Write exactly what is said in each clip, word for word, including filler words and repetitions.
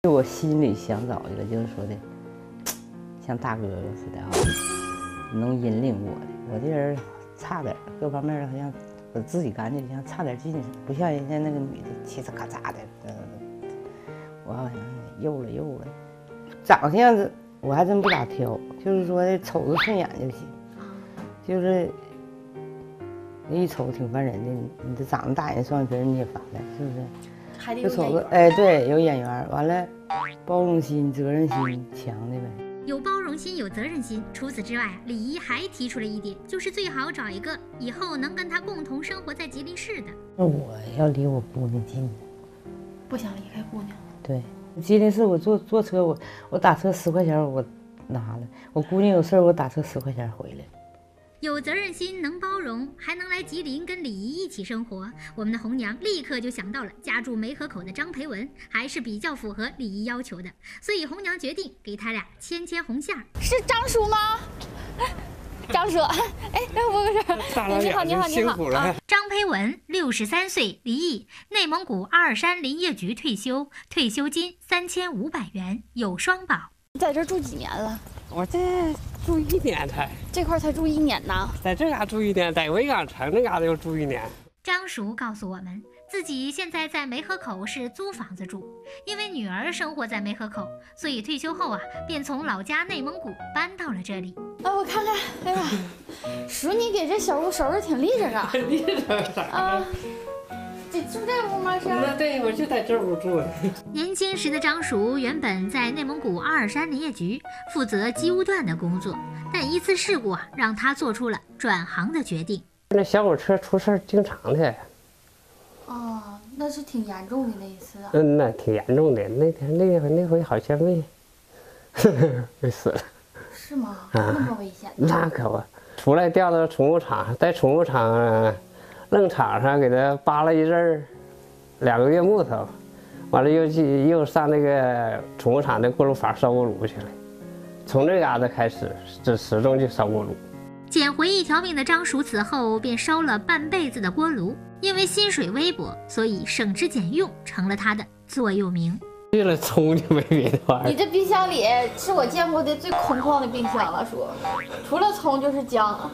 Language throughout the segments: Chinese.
我心里想找一个，就是说的，像大哥哥似的啊，能引领我的。我这人差点，各方面好像我自己感觉像差点劲似的，不像人家那个女的嘁哧咔嚓的。嗯，我好像幼了幼了。长相子我还真不咋挑，就是说的瞅着顺眼就行。就是一瞅挺烦人的，你这长得大眼双眼皮你也烦了，是不是？ 还得有就瞅着，哎，对，有眼缘，完了，包容心、责任心强的呗。 有包容心，有责任心。除此之外，李姨还提出了一点，就是最好找一个以后能跟她共同生活在吉林市的。 那我要离我姑娘近， 不想离开姑娘。 对，吉林市我坐坐车，我我打车十块钱我拿了，我姑娘有事我打车十块钱回来。 有责任心，能包容，还能来吉林跟李姨一起生活。我们的红娘立刻就想到了家住梅河口的张培文，还是比较符合李姨要求的，所以红娘决定给他俩牵牵红线。 是张叔吗？张叔，哎，让我个事。你好，你好，你好。啊、 张培文，六十三岁，离异，内蒙古阿尔山林业局退休，退休金三千五百元，有双保。 你在这住几年了？ 我这住一年才， 这块才住一年呢。 在这嘎住一年，在维港城那嘎达又住一年。 张叔告诉我们，自己现在在梅河口是租房子住，因为女儿生活在梅河口，所以退休后啊，便从老家内蒙古搬到了这里。 啊，我看看，哎呀，叔，你给这小屋收拾挺利整啊！ 利整啥啊？你住这屋吗？是？ 那对，我就在这屋住的。 年轻时的张叔原本在内蒙古阿尔山林业局负责机务段的工作，但一次事故啊，让他做出了转行的决定。 那小火车出事儿经常的。 哦，那是挺严重的那一次啊。 嗯，那挺严重的。那天那回那回好像没，没死了。 是吗？ 啊、 那么危险？ 那可不，出来调到宠物场，在宠物场愣场上给他扒了一阵儿，两个月木头，完了又去又上那个宠物场的锅炉房烧锅炉去了。从这嘎达开始，这始终就烧锅炉。 捡回一条命的张叔此后便烧了半辈子的锅炉，因为薪水微薄，所以省吃俭用成了他的座右铭。 去了葱就没别的玩意儿。 你这冰箱里是我见过的最空旷的冰箱了，叔，除了葱就是姜。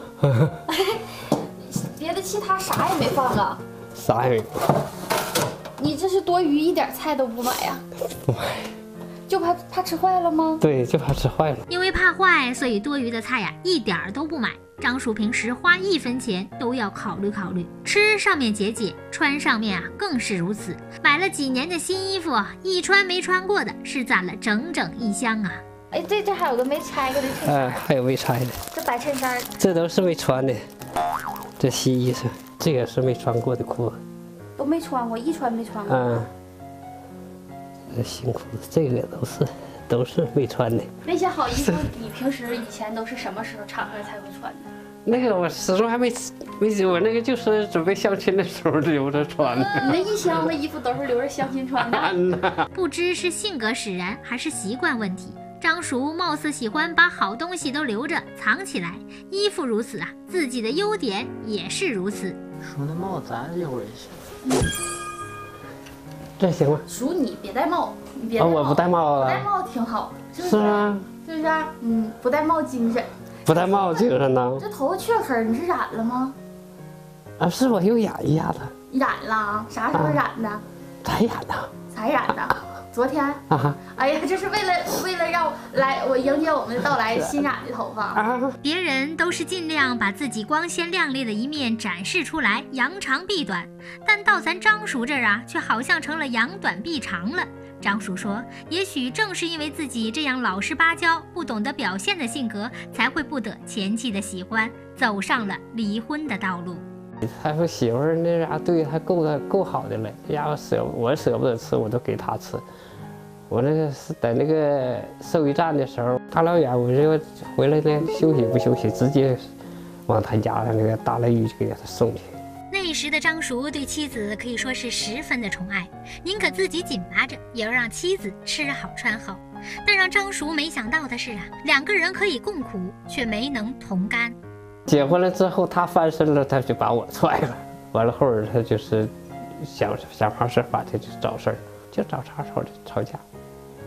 别的其他啥也没放啊， 啥也没有。 你这是多余一点菜都不买呀？ 不买， 就怕怕吃坏了吗？ 对，就怕吃坏了。 因为怕坏，所以多余的菜呀一点儿都不买。张叔平时花一分钱都要考虑考虑，吃上面节俭，穿上面啊更是如此。买了几年的新衣服，一穿没穿过的是攒了整整一箱啊。 哎，对，这还有个没拆过的衬衫。 哎，还有没拆的。 这白衬衫， 这都是没穿的。这新衣裳，这个是没穿过的裤子， 都没穿过，一穿没穿过。 嗯，这新裤子，这个都是都是没穿的。 那些好衣服，你平时以前都是什么时候场合才会穿的？ 那个我始终还没没，我那个就是准备相亲的时候留着穿的。 你那一箱的衣服都是留着相亲穿的。 不知是性格使然，还是习惯问题。张叔貌似喜欢把好东西都留着藏起来，衣服如此啊，自己的优点也是如此。 叔，那帽子咱留着行？ 嗯， 这行吗？ 叔，你别戴帽，你别戴帽、 哦。我不戴帽了。 不戴帽挺好，是不是？ 是吗？ 是不是？嗯，不戴帽精神。 不戴帽精神呢？ 这头发雀黑，你是染了吗？ 啊，是我又染一下子。 染了？啥时候染的？ 才染的。 才染的。昨天啊！ 哎呀，这是为了为了让来我迎接我们的到来，新染的头发啊！ 别人都是尽量把自己光鲜亮丽的一面展示出来，扬长避短，但到咱张叔这儿啊，却好像成了扬短避长了。张叔说，也许正是因为自己这样老实巴交、不懂得表现的性格，才会不得前妻的喜欢，走上了离婚的道路。 他说媳妇儿那啥对他够的够好的了，呀我舍我舍不得吃，我都给他吃。我那个是在那个兽医站的时候，大老远我就回来呢，休息不休息，直接往他家的那个大雷雨就给他送去。 那时的张叔对妻子可以说是十分的宠爱，宁可自己紧巴着，也要让妻子吃好穿好。但让张叔没想到的是啊，两个人可以共苦，却没能同甘。 结婚了之后，他翻身了，他就把我踹了。完了后儿他就是想想方设法，他就找事儿，就找茬吵吵架，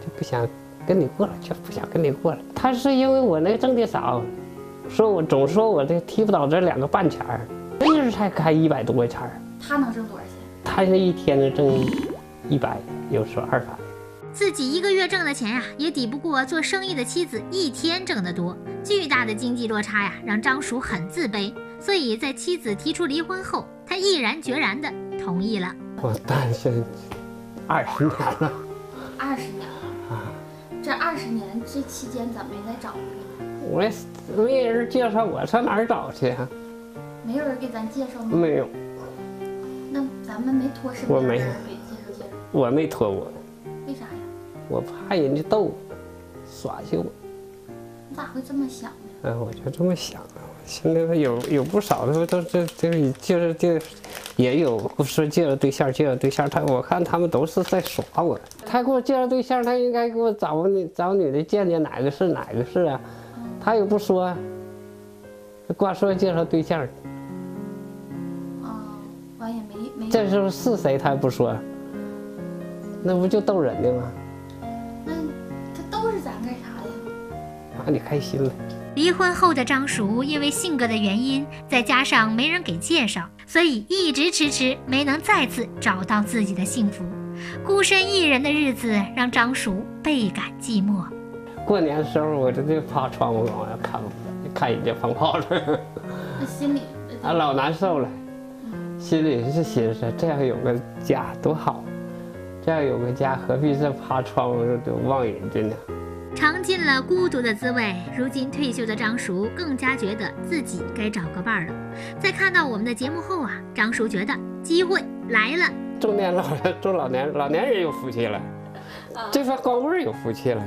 就不想跟你过了，就不想跟你过了。他是因为我那挣的少，说我总说我这提不到这两个半钱儿，真是才开一百多块钱儿。 他能挣多少钱？ 他这一天能挣一百，有时候二百。 自己一个月挣的钱呀、啊，也抵不过做生意的妻子一天挣得多。巨大的经济落差呀，让张叔很自卑。所以在妻子提出离婚后，他毅然决然地同意了。 我单身二十年了。 二十年了啊！这二十年这期间咋没再找呢？ 我没人介绍，我上哪儿找去啊？ 没有人给咱介绍吗？ 没有。 那咱们没托身边人给介绍介绍？ 我没托我。 为啥呀？ 我怕人家逗我，耍起我。 你咋会这么想呢？ 嗯，我就这么想的。现在有有不少的都这这介绍介，也有说介绍对象介绍对象，他我看他们都是在耍我。他给我介绍对象，他应该给我找女找女的见见哪个是哪个是啊，他又不说，光说介绍对象。 哦，完也没没。 这时候是谁他也不说，那不就逗人的吗？ 那他都是咱干啥呀？ 把你开心了。 离婚后的张叔因为性格的原因，再加上没人给介绍，所以一直迟迟没能再次找到自己的幸福。孤身一人的日子让张叔倍感寂寞。 过年的时候，我这就趴窗户往外看，看人家放炮了， 那心里啊老难受了，心里是寻思这样有个家多好，这样有个家何必这趴窗户就望人家呢？ 尝尽了孤独的滋味，如今退休的张叔更加觉得自己该找个伴儿了。在看到我们的节目后啊，张叔觉得机会来了。 中年老人，中老年老年人有福气了，这番光棍有福气了，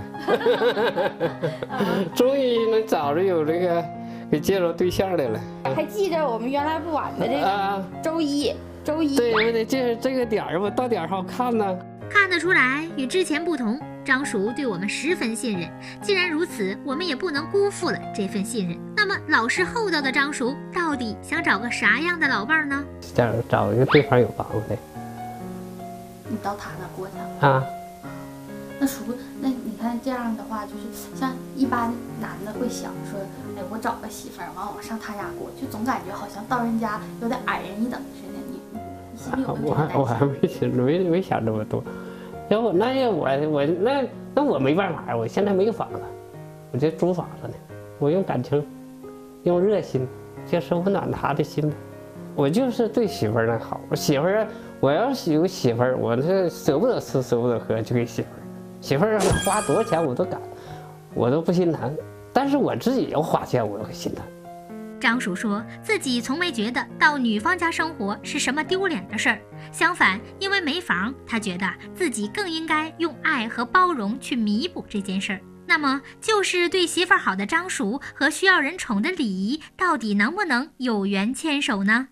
终于能找着有这个给介绍对象的了。 还记着我们原来不晚的这个周一，周一。 对，我得这这个点儿，我到点儿好看呢。 看得出来，与之前不同。张叔对我们十分信任，既然如此，我们也不能辜负了这份信任。那么老实厚道的张叔到底想找个啥样的老伴呢？ 想找一个对方有房子的。 你到他那过去啊？ 那叔，那你看这样的话，就是像一般男的会想说，哎，我找个媳妇儿，完我上他家过，就总感觉好像到人家有点矮人一等似的。你你心里有没有这种担心？ 我还我还没想没没想这么多。要不那要我我那那我没办法，我现在没有房子，我这租房子呢。我用感情，用热心，就是温暖他的心。我就是对媳妇儿那好，我媳妇儿我要是有媳妇儿，我这舍不得吃舍不得喝就给媳妇儿。媳妇儿让她花多少钱我都敢，我都不心疼。但是我自己要花钱我会心疼。 张叔说自己从没觉得到女方家生活是什么丢脸的事儿，相反，因为没房，他觉得自己更应该用爱和包容去弥补这件事儿。那么，就是对媳妇儿好的张叔和需要人宠的李姨，到底能不能有缘牵手呢？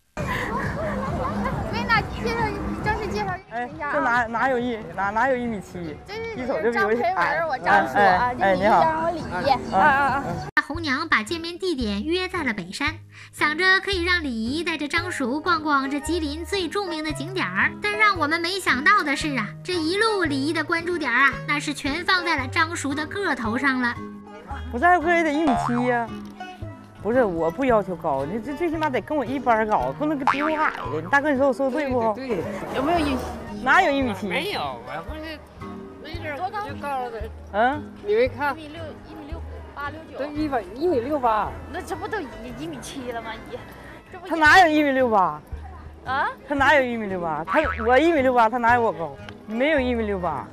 给你俩介绍，正式介绍一下啊！ 这哪哪有一哪哪有一米七？一瞅就比我矮。 我张叔啊，这李姨让我李姨啊啊啊！ 红娘把见面地点约在了北山，想着可以让李姨带着张叔逛逛这吉林最著名的景点儿。但让我们没想到的是啊，这一路李姨的关注点啊，那是全放在了张叔的个头上了。 不再不也得一米七呀？不是，我不要求高，你这最起码得跟我一般高，不能比我矮的。大哥，你说我说的对不？ 对， 有没有一米？哪有一米七？ 没有，我不是没准多高？ 就告诉他， 嗯， 你没看？ 一米六，一米六八六九。 这一百一米六八。 那这不都一一米七了吗？姨，这不他哪有一米六八？ 啊？ 他哪有一米六八？他我一米六八，他哪有我高？你没有一米六八。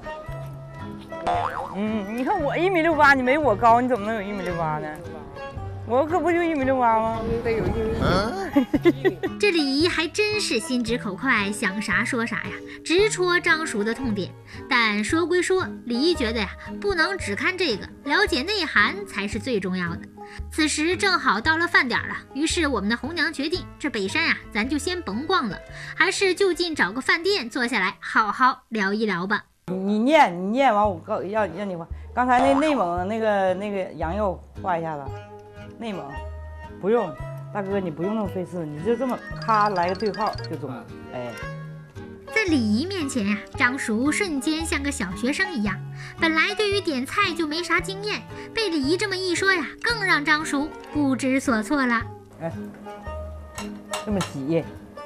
嗯，你看我一米六八，你没我高，你怎么能有一米六八呢？我可不就一米六八吗？ 得有一米。 这李姨还真是心直口快，想啥说啥呀，直戳张叔的痛点。但说归说，李姨觉得呀，不能只看这个，了解内涵才是最重要的。此时正好到了饭点了，于是我们的红娘决定，这北山呀，咱就先甭逛了，还是就近找个饭店坐下来，好好聊一聊吧。 你念，你念完我告要让你画。刚才那内蒙那个那个羊肉画一下子。内蒙，不用，大哥你不用那么费事，你就这么咔来个对号就中了，哎， 在礼仪面前呀、啊，张叔瞬间像个小学生一样。本来对于点菜就没啥经验，被礼仪这么一说呀，更让张叔不知所措了。 哎，这么挤，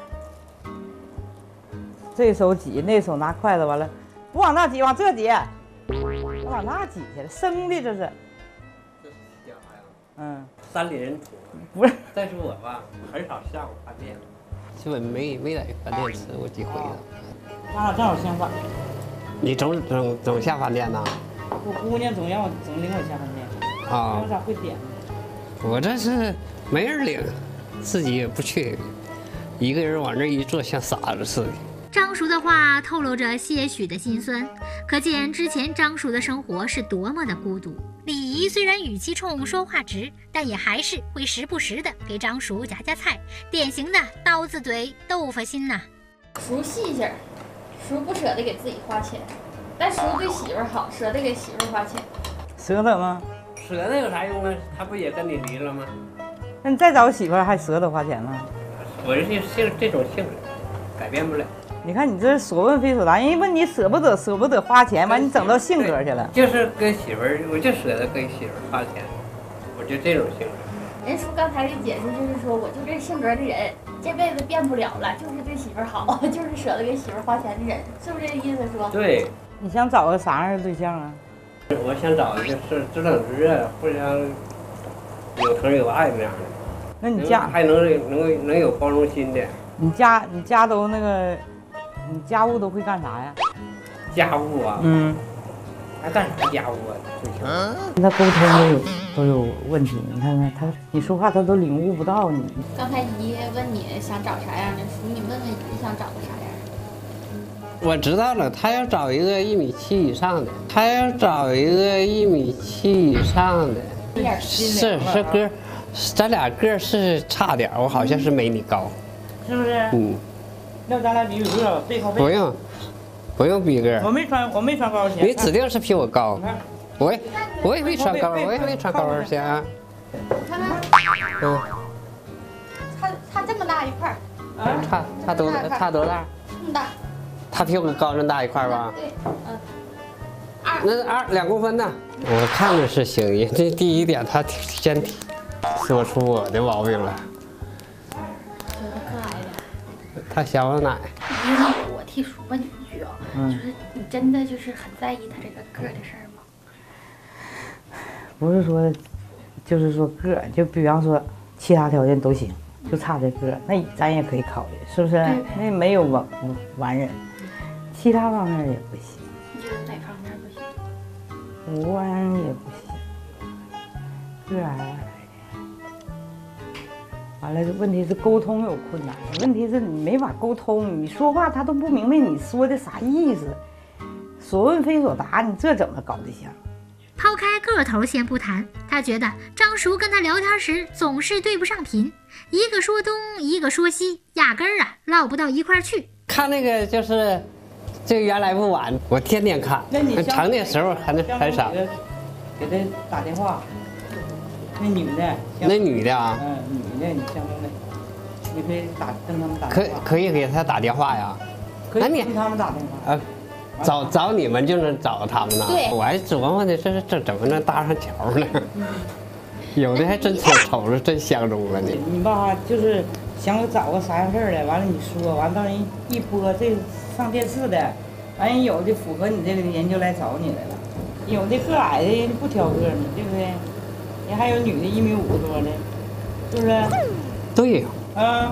这手挤，那手拿筷子，完了不往那挤，往这挤，往那挤去了，生的这是。 这是家呀。 嗯， 山里人不是， 但是我吧很少下午饭店，基本没没在饭店吃过几回了。 咱俩正好相反。 你总总总下饭店呐？ 我姑娘总让我总领我下饭店。 啊。 我咋会点？ 我这是没人领，自己也不去，一个人往这一坐像傻子似的。 张叔的话透露着些许的心酸，可见之前张叔的生活是多么的孤独。礼仪虽然语气冲、说话直，但也还是会时不时的给张叔夹夹菜，典型的刀子嘴豆腐心呐、啊。 叔细心儿，叔不舍得给自己花钱，但叔对媳妇儿好，舍得给媳妇儿花钱。 舍得吗？ 舍得有啥用啊？他不也跟你离了吗？ 那你再找个媳妇儿还舍得花钱吗？ 我这性这种性质改变不了。 你看你这所问非所答，人家问你舍不得舍不得花钱，完你整到性格去了。 就是跟媳妇儿，我就舍得跟媳妇儿花钱，我就这种性格。 人叔刚才的解释就是说，我就这性格的人，这辈子变不了了，就是对媳妇儿好，就是舍得给媳妇儿花钱的人，是不是这个意思？说对。 你想找个啥样的对象啊？ 我想找一个是知冷知热，互相有疼有爱那样的。 那你家还能能能有包容心的。 你家你家都那个，你家务都会干啥呀？ 家务啊， 嗯， 还干啥家务啊？就行。 跟他沟通都有都有问题，你看看他，你说话他都领悟不到你。 刚才姨问你想找啥样的，叔你问问姨想找个啥样的。 我知道了，他要找一个一米七以上的，他要找一个一米七以上的，是是个，咱俩个是差点，我好像是没你高， 是不是？ 嗯。 要咱俩比比个，背靠背。 不用，不用比个。 我没穿，我没穿高跟鞋。 你指定是比我高。我也我也没穿高，我也没穿高跟鞋啊。 看看， 嗯。 差差这么大一块儿。 啊？ 差差多差多大？ 这么大。 他比我高那么大一块吧？ 对，嗯。二。 那二两公分呢？我看着是行，人这第一点他先说出我的毛病了。 觉得可爱的。 他小我奶。 我替叔问你一句啊，就是你真的就是很在意他这个个儿的事儿吗？ 不是说，就是说个儿，就比方说其他条件都行，就差这个儿，那咱也可以考虑，是不是？那没有完完人，其他方面也不行。 你觉得哪方面不行？ 五官也不行，个儿矮矮的。完了，问题是沟通有困难，问题是你没法沟通，你说话他都不明白你说的啥意思，所问非所答，你这怎么搞对象？ 抛开个头先不谈，他觉得张叔跟他聊天时总是对不上频，一个说东，一个说西，压根儿啊唠不到一块儿去。 看那个就是，这原来不晚，我天天看，长的时候还能很少。 给他打电话，那女的， 那女的啊， 嗯，女的，你相中的，你可以打跟他们打可电话， 可以给他打电话呀？ 可以跟他们打电话。 啊。找找你们就能找他们呢？ 对， 我还琢磨呢，这是这怎么能搭上桥呢？有的还真瞅瞅着真相中了呢。 你吧，就是想找个啥样事儿的，完了你说，完到人一播这上电视的，完人有的符合你这个人就来找你来了，有的个矮的人不挑个呢，对不对？人还有女的一米五多的，是不是？ 对呀。 啊。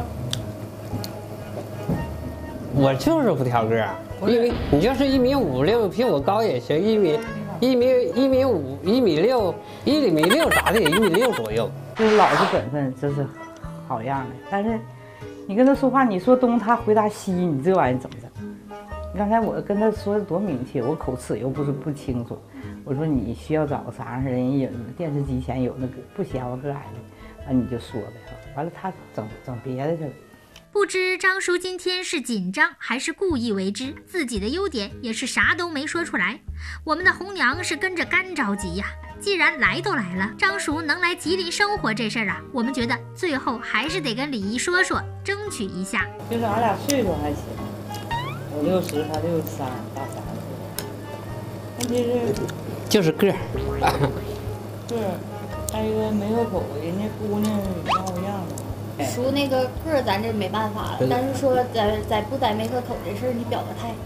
我就是不挑个儿。因为你就是一米五六，比我高也行，一米一米一米五一米六一米六咋的也一米六左右。 就是老实本分，这是好样的。但是你跟他说话，你说东他回答西，你这玩意儿怎么整？刚才我跟他说的多明确，我口齿又不是不清楚。我说你需要找个啥样人，有电视机前有那个不嫌我个矮的，完你就说呗。完了他整整别的去了。 不知张叔今天是紧张还是故意为之，自己的优点也是啥都没说出来。我们的红娘是跟着干着急呀。既然来都来了，张叔能来吉林生活这事儿啊，我们觉得最后还是得跟李姨说说，争取一下。 就是俺俩岁数还行， 我六十，他六十三，大三岁。问题是就是个儿。 个儿，再一个没有口，人家姑娘样不样的。 叔那个个儿咱这没办法了，但是说在在不在没合口这事儿，你表个态。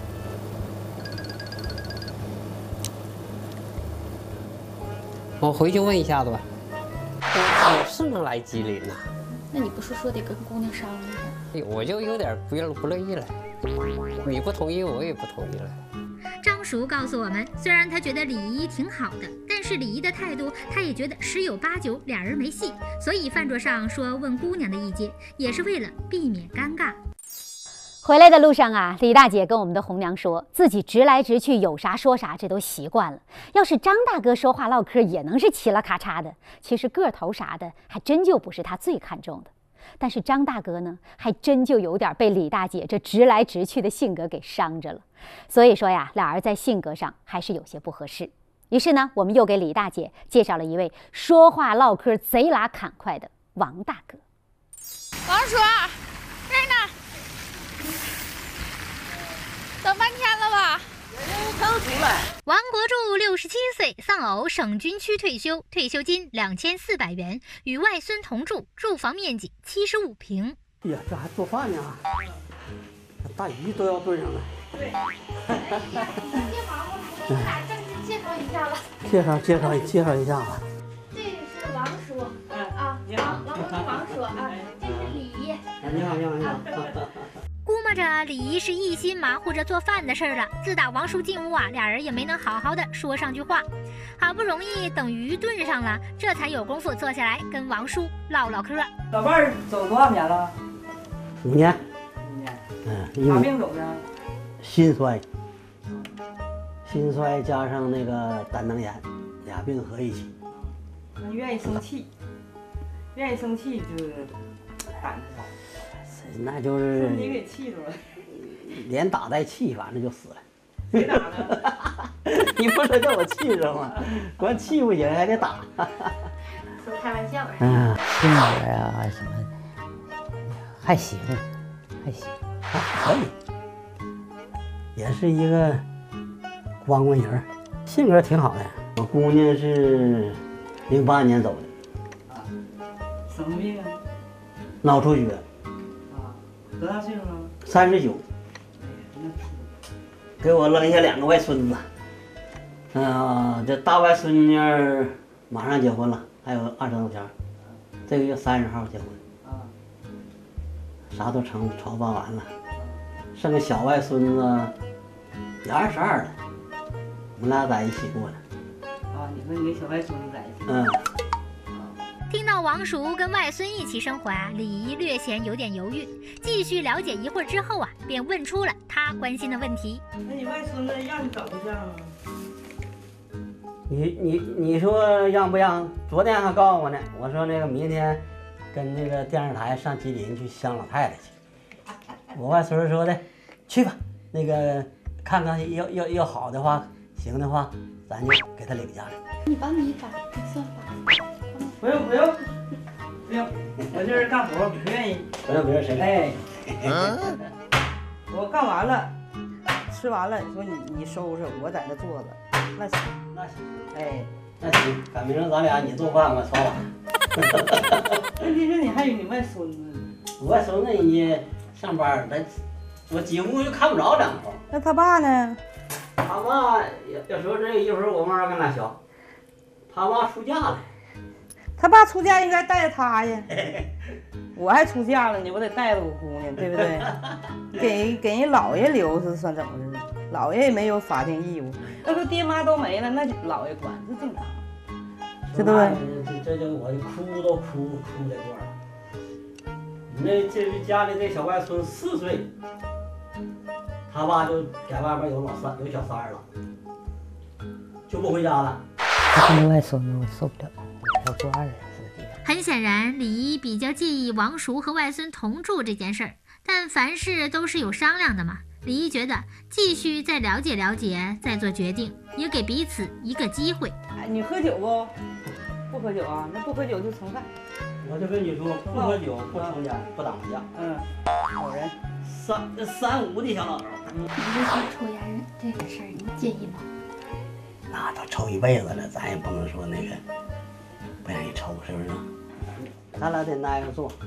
我回去问一下子吧。我是能来吉林呐。 那你不是说得跟姑娘商量我就有点不不乐意了。你不同意，我也不同意了。 张叔告诉我们，虽然他觉得李姨挺好的，但是李姨的态度，他也觉得十有八九俩人没戏，所以饭桌上说问姑娘的意见，也是为了避免尴尬。 回来的路上啊，李大姐跟我们的红娘说，自己直来直去，有啥说啥，这都习惯了。要是张大哥说话唠嗑也能是嘁啦咔嚓的，其实个头啥的还真就不是他最看重的。但是张大哥呢，还真就有点被李大姐这直来直去的性格给伤着了。所以说呀，俩人在性格上还是有些不合适。于是呢，我们又给李大姐介绍了一位说话唠嗑贼拉侃快的王大哥。 王叔，这儿呢，等半天了吧？ 刚出来。 王国柱六十七岁，丧偶，省军区退休，退休金两千四百元，与外孙同住，住房面积七十五平。 哎呀，这还做饭呢，大鱼都要炖上了。 对，别忙活了，我给你俩正式介绍一下了。 介绍介绍介绍一下吧。 这是王叔，啊， 你好， 王王王叔啊，这是李姨。 你好，你好，你好。 估摸着李姨是一心忙活着做饭的事儿了。自打王叔进屋啊，俩人也没能好好的说上句话。好不容易等鱼炖上了，这才有功夫坐下来跟王叔唠唠嗑。 老伴儿走多少年了？ 五年。 五年。 嗯， 啥病走的？ 心衰，心衰加上那个胆囊炎，俩病合一起。 那愿意生气，愿意生气就是胆子小。 那就是你给气住了， 连打带气，反正就死了。 谁打的？ 你不是叫我气着吗？光气不行，还得打。 说开玩笑。 嗯，性格啊什么还行，还行， 还可以，也是一个光棍人，性格挺好的。我姑娘是零八年走的。 啊，什么病啊？ 脑出血。 多大岁数了？ 三十九。给我扔下两个外孙子。嗯、呃，这大外孙女马上结婚了，还有二十多天，这个月三十号结婚。 啊。 啥都成筹办完了，剩个小外孙子也二十二了，我们俩在一起过的。 啊，你和你的小外孙子在一起？ 嗯。 听到王叔跟外孙一起生活啊，李姨略显有点犹豫。继续了解一会儿之后啊，便问出了她关心的问题。 那你外孙子让你找对象吗？ 你你你说让不让？昨天还告诉我呢，我说那个明天跟那个电视台上吉林去相老太太去。我外孙说的，去吧，那个看看要要要好的话，行的话，咱就给他领家来。 你帮你把这算法。 不用不用不用，我这人干活不愿意。 不用不用，谁来？ 哎，我干完了，吃完了，说你你收拾，我在那坐着，那行那行， 哎， 那行，赶明儿咱俩你做饭，我刷碗。 问题是你还有你外孙子， 我外孙子人家上班，他我几乎就看不着两口。 那他爸呢？ 他妈要要说这一会儿我妈跟他小，他妈出嫁了。 他爸出嫁应该带着他呀，我还出嫁了呢，我得带着我姑娘，对不对？给给人姥爷留是算怎么的？姥爷也没有法定义务。要说爹妈都没了，那就姥爷管是正常，知道吧？ 这这就我哭都哭哭这段了。你那这是家里这小外孙四岁，他爸就在外边有老三有小三儿了，就不回家了。 他那外孙子我受不了。要做二人世界。 很显然，李姨比较介意王叔和外孙同住这件事儿，但凡事都是有商量的嘛。李姨觉得继续再了解了解，再做决定，也给彼此一个机会。 哎，你喝酒不？不喝酒啊？那不喝酒就蹭饭。 我就跟你说，不喝酒，不抽烟，不打麻将。 嗯，好人， 三三五的小老头。 你就说抽烟这个事儿，你介意吗？ 那都抽一辈子了，咱也不能说那个不愿意抽，是不是？咱俩得挨着坐。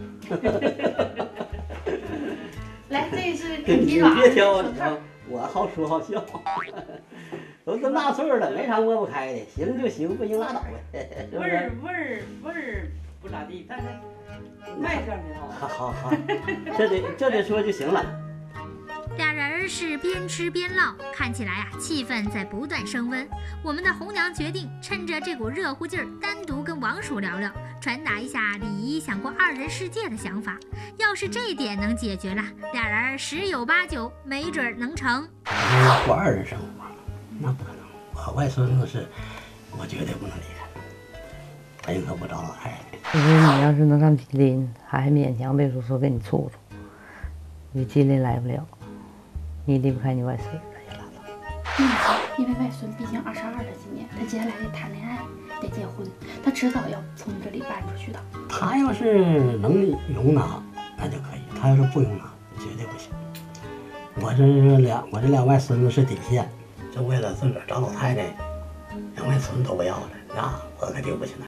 来，这是你啃鸡爪， 别挑我手套。 我好说好笑。都这么大岁数了，没啥抹不开的，行就行，不行拉倒呗，是不味儿是？ 味儿味儿不咋地，但是卖相挺好。 好好好，这得这得说就行了。 俩人是边吃边唠，看起来啊，气氛在不断升温。我们的红娘决定趁着这股热乎劲儿，单独跟王叔聊聊，传达一下李姨想过二人世界的想法。要是这点能解决了，俩人十有八九没准能成。 过二人生活，那不可能。我外孙子是，我绝对不能离开，他宁可不找老太太。 其实你要是能上吉林，还勉强别说说跟你处处，你吉林来不了，你离不开你外孙，那就拉倒。 嗯，因为外孙毕竟二十二了，今年他接下来得谈恋爱，得结婚，他迟早要从这里搬出去的。 他要是能容纳，那就可以；他要是不容纳，绝对不行。我这俩，我这两外孙子是底线，就为了自个儿找老太太，两外孙都不要了，那我可就不行了。